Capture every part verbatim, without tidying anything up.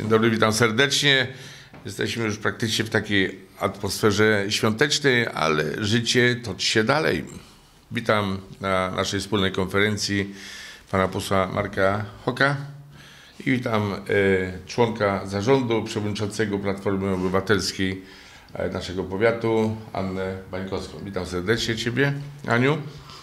dobry, witam serdecznie. Jesteśmy już praktycznie w takiej atmosferze świątecznej, ale życie toczy się dalej. Witam na naszej wspólnej konferencji pana posła Marka Hoka i witam e, członka zarządu, przewodniczącego Platformy Obywatelskiej e, naszego powiatu, Annę Bańkowską. Witam serdecznie Ciebie, Aniu.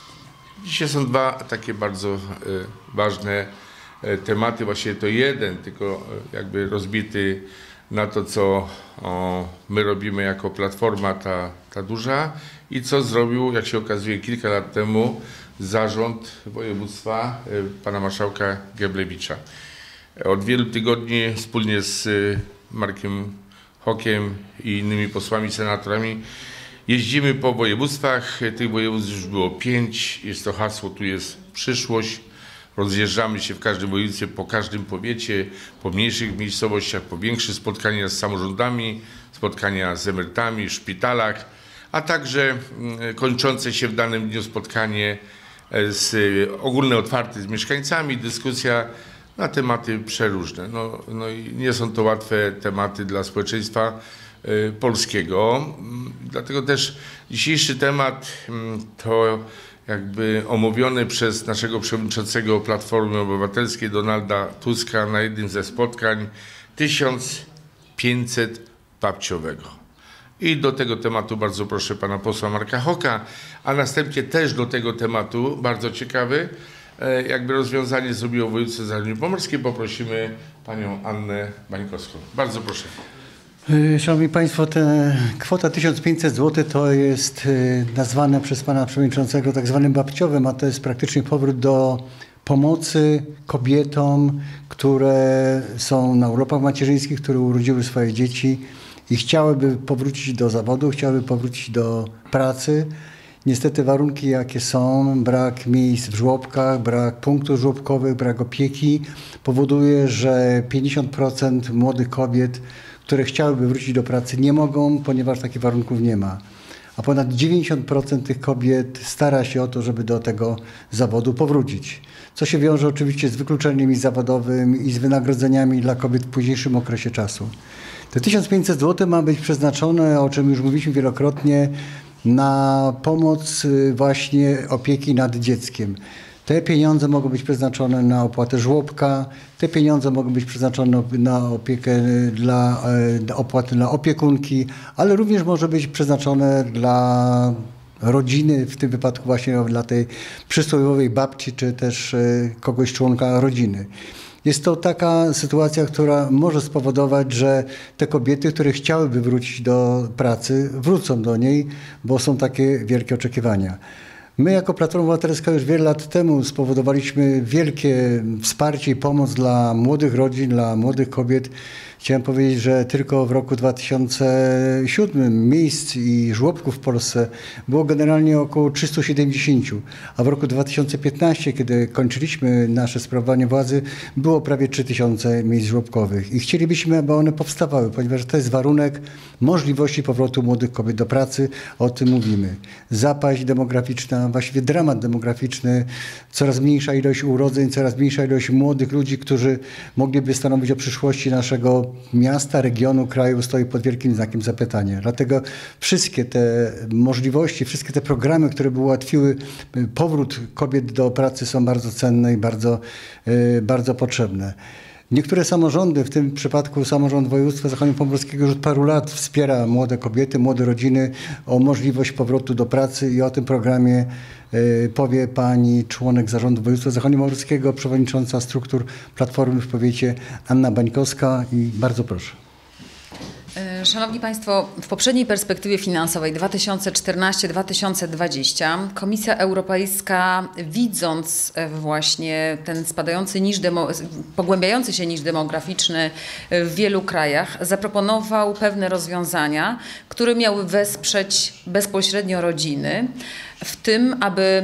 Dzisiaj są dwa takie bardzo e, ważne e, tematy, właściwie to jeden, tylko e, jakby rozbity na to, co o, my robimy jako Platforma, ta, ta duża, i co zrobił, jak się okazuje, kilka lat temu zarząd województwa y, pana marszałka Geblewicza. Od wielu tygodni wspólnie z y, Markiem Hokiem i innymi posłami, senatorami jeździmy po województwach. Tych województw już było pięć. Jest to hasło, tu jest przyszłość. Rozjeżdżamy się w każdym województwie, po każdym powiecie, po mniejszych miejscowościach, po większych spotkaniach z samorządami, spotkania z emerytami, w szpitalach, a także kończące się w danym dniu spotkanie z, ogólne, otwarte z mieszkańcami, dyskusja na tematy przeróżne. No, no i nie są to łatwe tematy dla społeczeństwa y, polskiego. Dlatego też dzisiejszy temat y, to jakby omówiony przez naszego przewodniczącego Platformy Obywatelskiej Donalda Tuska na jednym ze spotkań tysiąc pięćset babciowego. I do tego tematu bardzo proszę pana posła Marka Hoka, a następnie też do tego tematu, bardzo ciekawy, jakby rozwiązanie zrobiło województwo zachodniopomorskie, poprosimy panią Annę Bańkowską. Bardzo proszę. Szanowni Państwo, ta kwota tysiąc pięćset złotych to jest nazwane przez pana przewodniczącego tak zwanym babciowym, a to jest praktycznie powrót do pomocy kobietom, które są na urlopach macierzyńskich, które urodziły swoje dzieci i chciałyby powrócić do zawodu, chciałyby powrócić do pracy. Niestety warunki jakie są, brak miejsc w żłobkach, brak punktów żłobkowych, brak opieki powoduje, że pięćdziesiąt procent młodych kobiet, które chciałyby wrócić do pracy, nie mogą, ponieważ takich warunków nie ma. A ponad dziewięćdziesiąt procent tych kobiet stara się o to, żeby do tego zawodu powrócić. Co się wiąże oczywiście z wykluczeniem i zawodowym i z wynagrodzeniami dla kobiet w późniejszym okresie czasu. Te tysiąc pięćset złotych ma być przeznaczone, o czym już mówiliśmy wielokrotnie, na pomoc właśnie opieki nad dzieckiem. Te pieniądze mogą być przeznaczone na opłatę żłobka, te pieniądze mogą być przeznaczone na opiekę dla, na opłaty dla opiekunki, ale również może być przeznaczone dla rodziny, w tym wypadku właśnie dla tej przysłowiowej babci, czy też kogoś członka rodziny. Jest to taka sytuacja, która może spowodować, że te kobiety, które chciałyby wrócić do pracy, wrócą do niej, bo są takie wielkie oczekiwania. My jako Platforma Obywatelska już wiele lat temu spowodowaliśmy wielkie wsparcie i pomoc dla młodych rodzin, dla młodych kobiet. Chciałem powiedzieć, że tylko w roku dwa tysiące siódmym miejsc i żłobków w Polsce było generalnie około trzysta siedemdziesiąt, a w roku dwa tysiące piętnastym, kiedy kończyliśmy nasze sprawowanie władzy, było prawie trzy tysiące miejsc żłobkowych. I chcielibyśmy, aby one powstawały, ponieważ to jest warunek możliwości powrotu młodych kobiet do pracy. O tym mówimy. Zapaść demograficzna, właściwie dramat demograficzny, coraz mniejsza ilość urodzeń, coraz mniejsza ilość młodych ludzi, którzy mogliby stanowić o przyszłości naszego miasta, regionu, kraju, stoi pod wielkim znakiem zapytania. Dlatego wszystkie te możliwości, wszystkie te programy, które by ułatwiły powrót kobiet do pracy, są bardzo cenne i bardzo, bardzo potrzebne. Niektóre samorządy, w tym przypadku samorząd województwa zachodniopomorskiego, już od paru lat wspiera młode kobiety, młode rodziny o możliwość powrotu do pracy i o tym programie powie pani członek zarządu województwa zachodniopomorskiego, przewodnicząca struktur Platformy w powiecie Anna Bańkowska, i bardzo proszę. Szanowni Państwo, w poprzedniej perspektywie finansowej dwa tysiące czternasty do dwa tysiące dwudziestego Komisja Europejska, widząc właśnie ten spadający niż demo, pogłębiający się niż demograficzny w wielu krajach, zaproponował pewne rozwiązania, które miały wesprzeć bezpośrednio rodziny, w tym, aby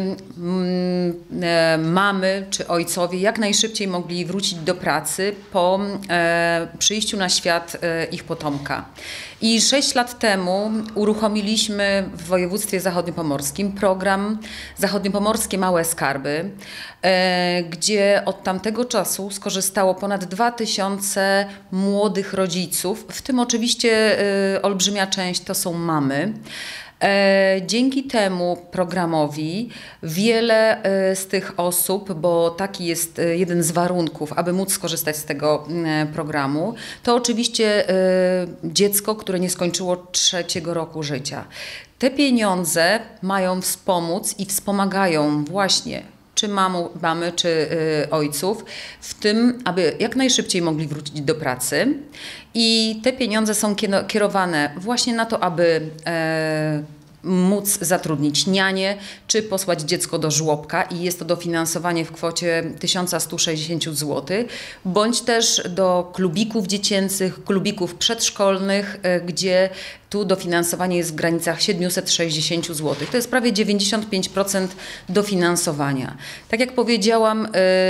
mamy czy ojcowie jak najszybciej mogli wrócić do pracy po przyjściu na świat ich potomka. dziecka. I sześć lat temu uruchomiliśmy w województwie zachodniopomorskim program Zachodniopomorskie Małe Skarby, gdzie od tamtego czasu skorzystało ponad dwa tysiące młodych rodziców, w tym oczywiście olbrzymia część to są mamy. Dzięki temu programowi wiele z tych osób, bo taki jest jeden z warunków, aby móc skorzystać z tego programu, to oczywiście dziecko, które nie skończyło trzeciego roku życia. Te pieniądze mają wspomóc i wspomagają właśnie czy mamu, mamy, czy y, ojców, w tym, aby jak najszybciej mogli wrócić do pracy. I te pieniądze są kierowane właśnie na to, aby e, móc zatrudnić nianię, czy posłać dziecko do żłobka i jest to dofinansowanie w kwocie tysiąc sto sześćdziesiąt złotych, bądź też do klubików dziecięcych, klubików przedszkolnych, gdzie tu dofinansowanie jest w granicach siedemset sześćdziesiąt złotych. To jest prawie dziewięćdziesiąt pięć procent dofinansowania. Tak jak powiedziałam,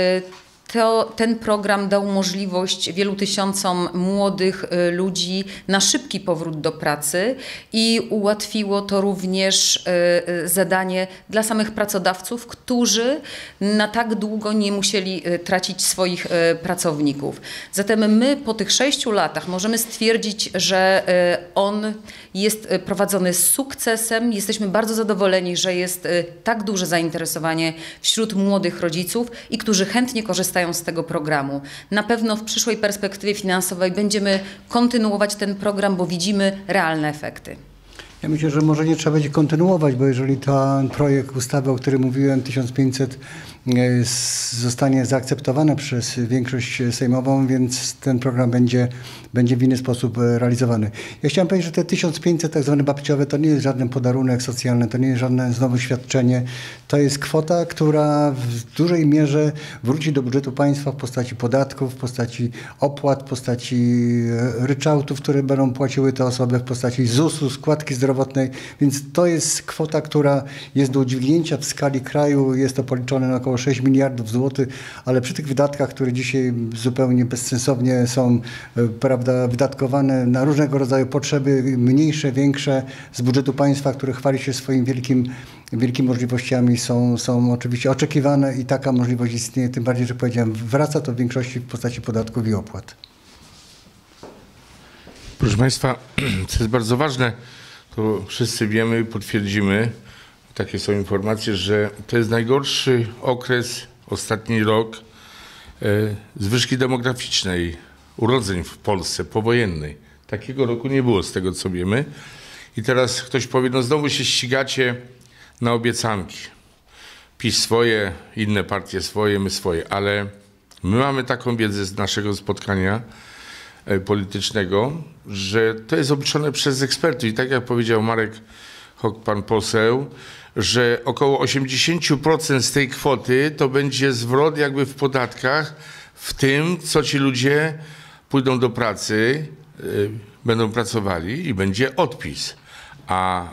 to ten program dał możliwość wielu tysiącom młodych ludzi na szybki powrót do pracy i ułatwiło to również zadanie dla samych pracodawców, którzy na tak długo nie musieli tracić swoich pracowników. Zatem my po tych sześciu latach możemy stwierdzić, że on jest prowadzony z sukcesem. Jesteśmy bardzo zadowoleni, że jest tak duże zainteresowanie wśród młodych rodziców i którzy chętnie korzystają z tego programu. Na pewno w przyszłej perspektywie finansowej będziemy kontynuować ten program, bo widzimy realne efekty. Ja myślę, że może nie trzeba będzie kontynuować, bo jeżeli ten projekt ustawy, o którym mówiłem, tysiąc pięćset zostanie zaakceptowane przez większość sejmową, więc ten program będzie, będzie w inny sposób realizowany. Ja chciałem powiedzieć, że te tysiąc pięćset tak zwane babciowe to nie jest żaden podarunek socjalny, to nie jest żadne znowu świadczenie. To jest kwota, która w dużej mierze wróci do budżetu państwa w postaci podatków, w postaci opłat, w postaci ryczałtów, które będą płaciły te osoby, w postaci zusu, składki zdrowotnej, więc to jest kwota, która jest do udźwignięcia w skali kraju. Jest to policzone na około sześć miliardów złotych, ale przy tych wydatkach, które dzisiaj zupełnie bezsensownie są, prawda, wydatkowane na różnego rodzaju potrzeby, mniejsze, większe z budżetu państwa, które chwali się swoimi wielkim, wielkimi możliwościami, są, są oczywiście oczekiwane i taka możliwość istnieje, tym bardziej, że powiedziałem, wraca to w większości w postaci podatków i opłat. Proszę Państwa, co jest bardzo ważne, to wszyscy wiemy, potwierdzimy, takie są informacje, że to jest najgorszy okres, ostatni rok e, zwyżki demograficznej, urodzeń w Polsce powojennej. Takiego roku nie było z tego, co wiemy. I teraz ktoś powie, no znowu się ścigacie na obiecanki. PiS swoje, inne partie swoje, my swoje, ale my mamy taką wiedzę z naszego spotkania politycznego, że to jest obliczone przez ekspertów. I tak jak powiedział Marek Hok, pan poseł, że około osiemdziesiąt procent z tej kwoty to będzie zwrot jakby w podatkach, w tym, co ci ludzie pójdą do pracy, yy, będą pracowali i będzie odpis. A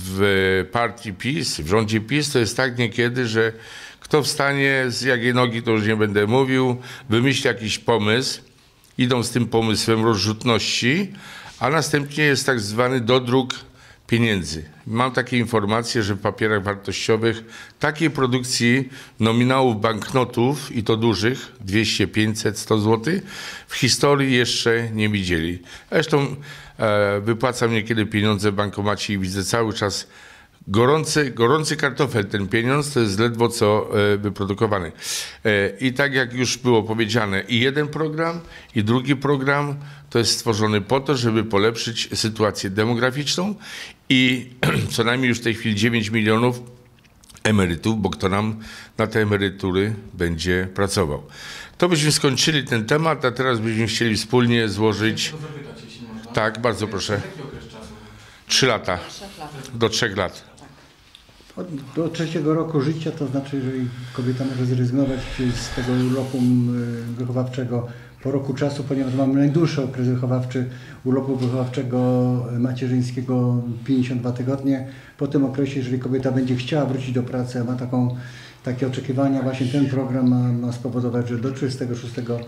w partii PiS, w rządzie PiS to jest tak niekiedy, że kto wstanie z jakiej nogi, to już nie będę mówił, wymyśli jakiś pomysł, idą z tym pomysłem rozrzutności, a następnie jest tak zwany dodruk pieniędzy. Mam takie informacje, że w papierach wartościowych takiej produkcji nominałów banknotów, i to dużych, dwieście, pięćset, sto złotych, w historii jeszcze nie widzieli. Zresztą e, wypłacam niekiedy pieniądze w bankomacie i widzę cały czas gorący, gorący kartofel. Ten pieniądz to jest ledwo co e, wyprodukowany. E, I tak jak już było powiedziane, i jeden program, i drugi program to jest stworzony po to, żeby polepszyć sytuację demograficzną i co najmniej już w tej chwili dziewięć milionów emerytów, bo kto nam na te emerytury będzie pracował. To byśmy skończyli ten temat, a teraz byśmy chcieli wspólnie złożyć... Zapytać, jeśli można. Tak, bardzo proszę. Jaki okres czasu? Trzy lata. Do trzech lat. Od, do trzeciego roku życia, to znaczy, jeżeli kobieta może zrezygnować z tego urlopu wychowawczego po roku czasu, ponieważ mamy najdłuższy okres wychowawczy urlopu wychowawczego macierzyńskiego pięćdziesiąt dwa tygodnie. Po tym okresie, jeżeli kobieta będzie chciała wrócić do pracy, a ma taką, takie oczekiwania, właśnie ten program ma, ma spowodować, że do trzydziestego szóstego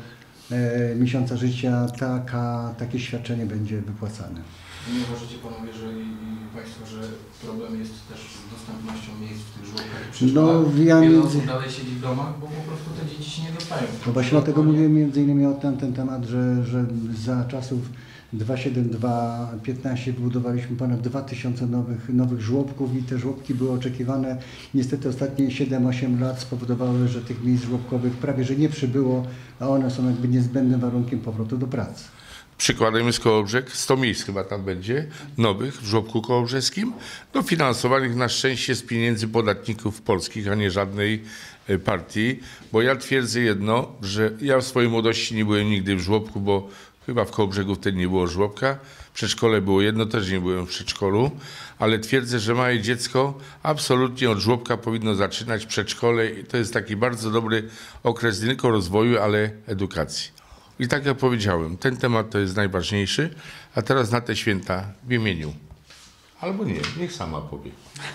e, miesiąca życia taka, takie świadczenie będzie wypłacane. Nie uważacie panowie, że i, i państwo, że problem jest też z dostępnością miejsc w tych żłobkach i przedszkolach? No, ja Wiele między... osób dalej siedzi w domach, bo po prostu te dzieci się nie dostają. No właśnie dlatego mówiłem między innymi o ten, ten temat, że, że za czasów dwa siedem dwa piętnaście wybudowaliśmy ponad dwa tysiące nowych, nowych żłobków i te żłobki były oczekiwane. Niestety ostatnie siedem osiem lat spowodowały, że tych miejsc żłobkowych prawie że nie przybyło, a one są jakby niezbędnym warunkiem powrotu do pracy. Przykładem jest Kołobrzeg, sto miejsc chyba tam będzie, nowych w żłobku kołobrzeskim, dofinansowanych na szczęście z pieniędzy podatników polskich, a nie żadnej partii, bo ja twierdzę jedno, że ja w swojej młodości nie byłem nigdy w żłobku, bo chyba w Kołobrzegu wtedy nie było żłobka, w przedszkole było jedno, też nie byłem w przedszkolu, ale twierdzę, że małe dziecko absolutnie od żłobka powinno zaczynać przedszkole i to jest taki bardzo dobry okres nie tylko rozwoju, ale edukacji. I tak jak powiedziałem, ten temat to jest najważniejszy, a teraz na te święta w imieniu. Albo nie, niech sama powie.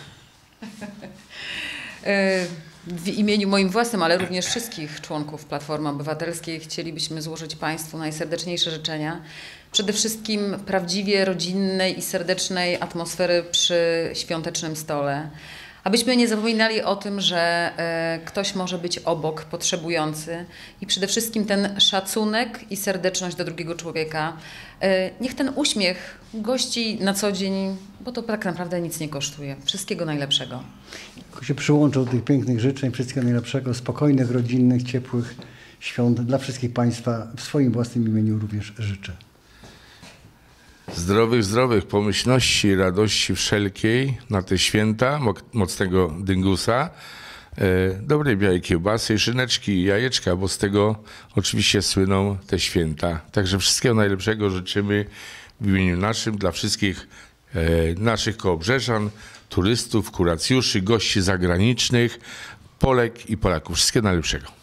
W imieniu moim własnym, ale również wszystkich członków Platformy Obywatelskiej chcielibyśmy złożyć Państwu najserdeczniejsze życzenia. Przede wszystkim prawdziwie rodzinnej i serdecznej atmosfery przy świątecznym stole. Abyśmy nie zapominali o tym, że e, ktoś może być obok, potrzebujący i przede wszystkim ten szacunek i serdeczność do drugiego człowieka. E, niech ten uśmiech gości na co dzień, bo to tak naprawdę nic nie kosztuje. Wszystkiego najlepszego. Tylko się przyłączę do tych pięknych życzeń, wszystkiego najlepszego, spokojnych, rodzinnych, ciepłych świąt dla wszystkich Państwa. W swoim własnym imieniu również życzę. Zdrowych, zdrowych, pomyślności, radości wszelkiej na te święta, mo- mocnego dyngusa, e, dobrej białej kiełbasy, szyneczki i jajeczka, bo z tego oczywiście słyną te święta. Także wszystkiego najlepszego życzymy w imieniu naszym, dla wszystkich e, naszych kołobrzeżan, turystów, kuracjuszy, gości zagranicznych, Polek i Polaków. Wszystkiego najlepszego.